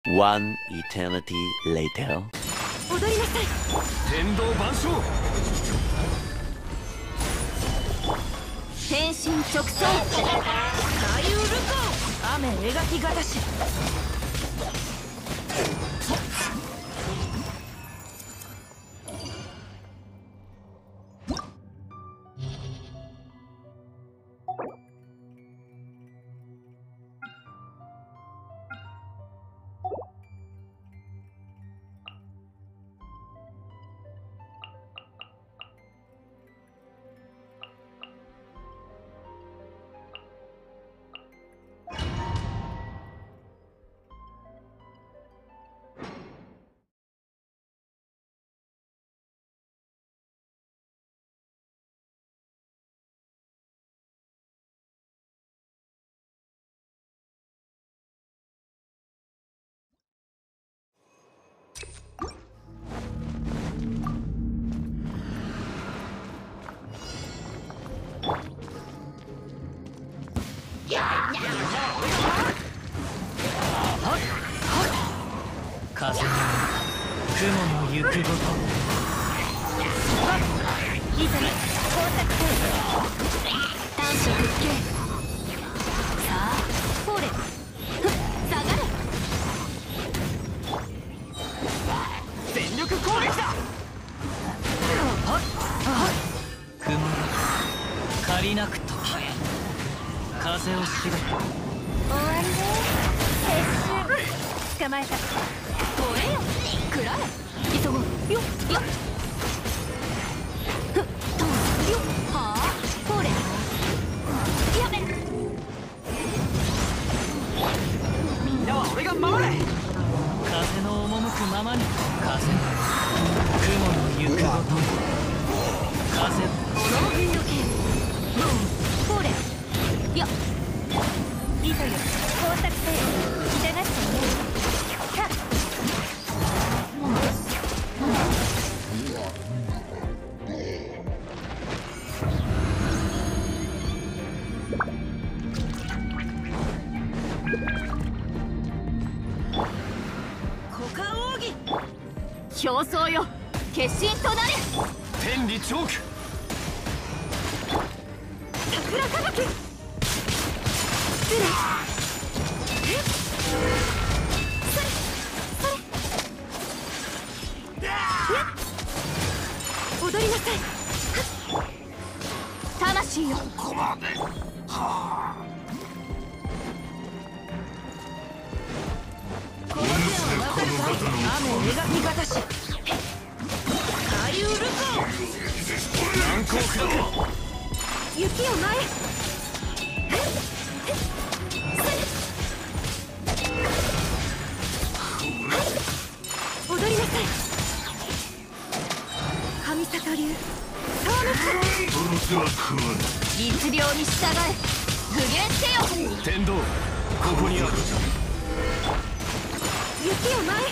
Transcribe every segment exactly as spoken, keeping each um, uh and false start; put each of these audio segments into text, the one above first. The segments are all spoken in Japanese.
One eternity later. 踊りなさい。 天道万象。 天心直線。大ウルコ。雨描きがたし。 風の雲の行くごと。 いざね、工作せい。短所復旧。さあ、ほれ。ふっ、下がれ。 全力攻撃だ。 雲が借りなく時風をしべ。 終わりね。撤収。捕まえた。燃えよ。食らえ。急ごう。よっよっ。ふっとよっ。はあ。ほれ。やめ。 みんなは俺が守れ。 風の赴くままに。風雲の行くごと。風この運動系。ボン。ほれ。よっ。いとよ。工作せい。従ってね。さあ。競争よ、決心となれ。 天理チョーク。 桜吹雪。失礼。えっ、それそれ。やっ、踊りなさい。魂よ。ここまで。はあ。この手をわかるか。雨描きがたし。大ウルコ。 難攻不落。 雪を前。踊りなさい。神里流。律令に従え。具現せよ。 天道、ここにある。 雪を前。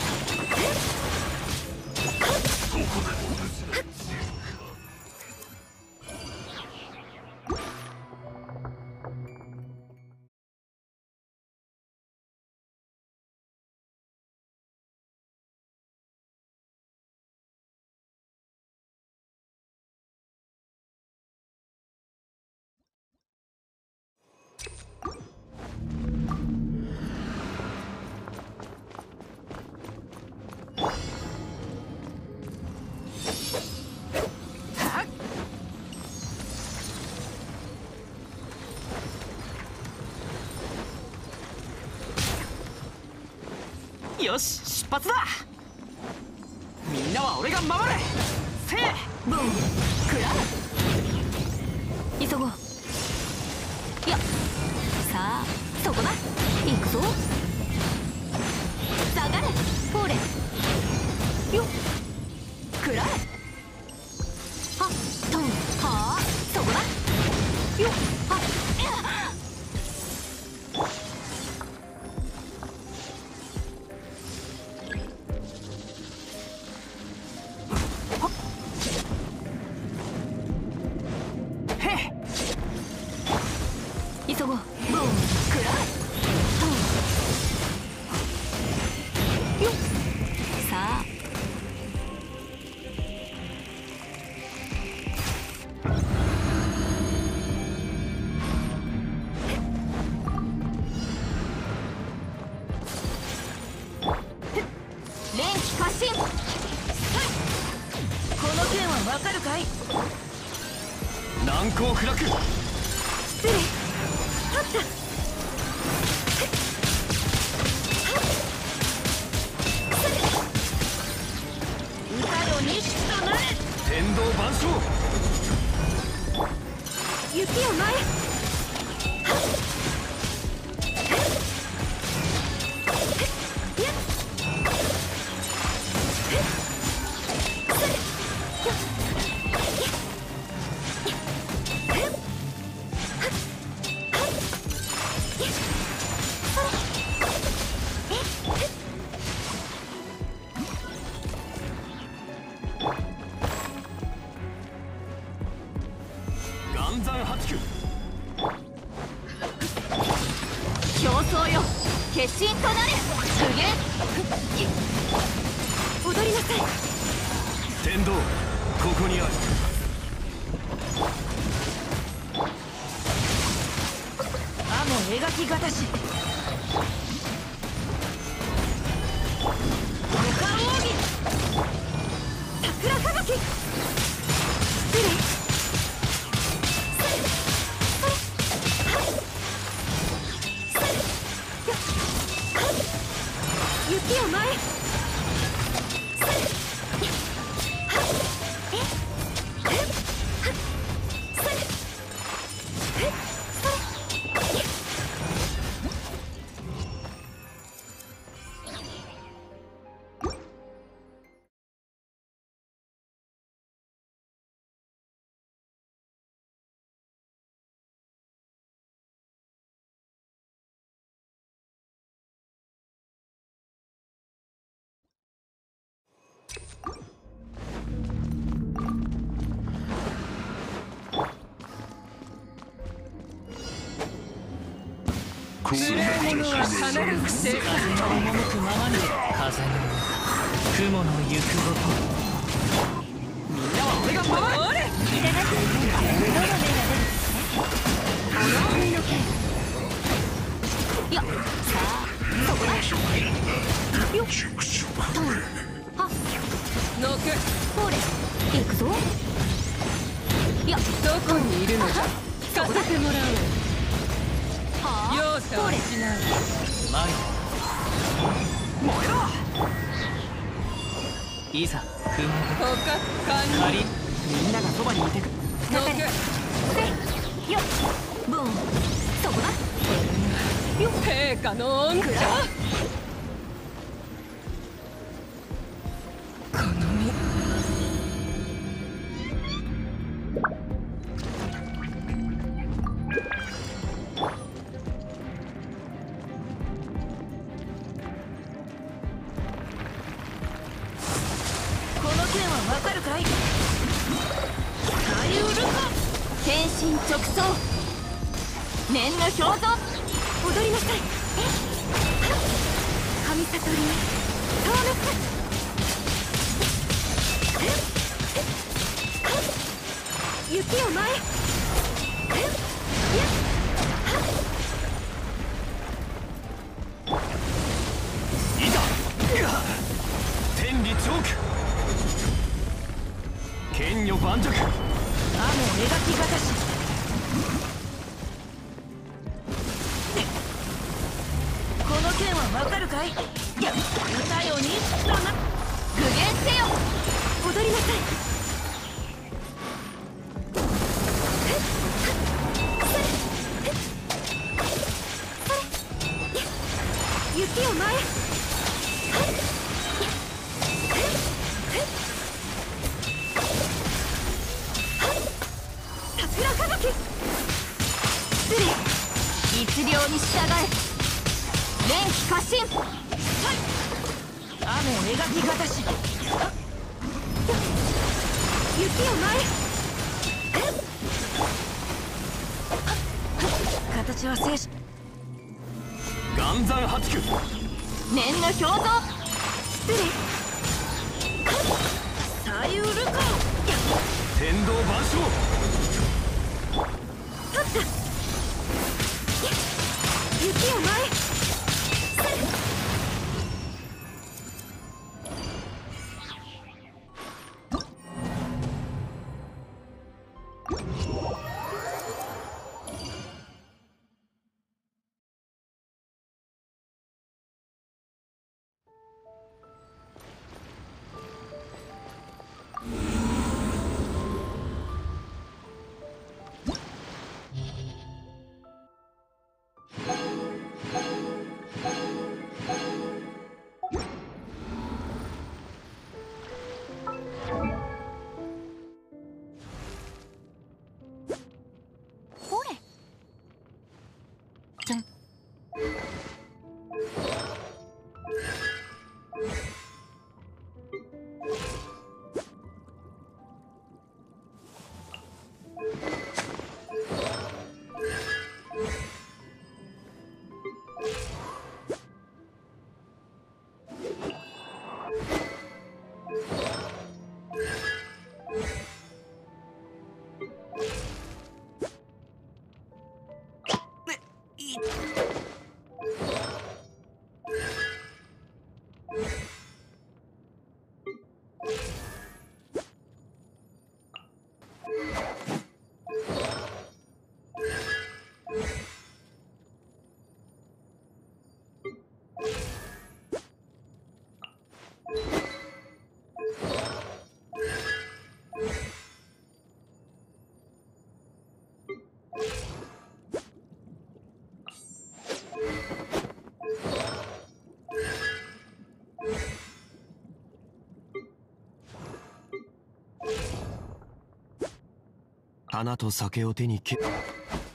よし、出発だ。みんなは俺が守れ。せい。 ボン。食らえ。急ごう。よっ。さあ、そこだ。行くぞ。下がれ。ほれ。よっ。食らえ。はっとん。はあ。そこだ。よっ。はっ。急ごう。ボン。食らえ。 あ連気過信。この剣はわかるかい？ 難攻不落。 失礼。はった歌よ日となれ。 天道万象。 雪を前。 岩山八九。 競争よ決心となれ。無限踊りなさい。 天道ここにある。 雨描きがたし。五感奥義。桜吹雪。失礼。雪を前。 無礼者は必ず風の赴くままに。風の雲の行くごと。 みんなは俺が守れ。 いや、さあ、そこだ。よっ、トン、はっ、 ノック。 ほれ、行くぞ。いや、 どこにいるのか聞かせてもらう。 はあ、 容赦はしない。 前燃えろ。 いざ雲他完仮。 みんながそばにいてく。ノック。 せよっ、ブン、そこだ。よっ、 陛下の恩寵。この身。 この剣はわかるかい？使いうるか。天心直送。念の表像。踊りなさい。神悟りに透滅。雪を前。 いざ天理チョーク。剣女盤石。 雨描きがたし。この剣はわかるかい？歌よにとな。具現せよ。踊りなさい。雪を前。桜吹雪。失礼。一両に従え。連気過信。雨描きがたし。雪を前。形は静止。 岩山八九。 念の表像。失礼。 ょう。 雪を前。ほれ。じゃん。 花と酒を手にけ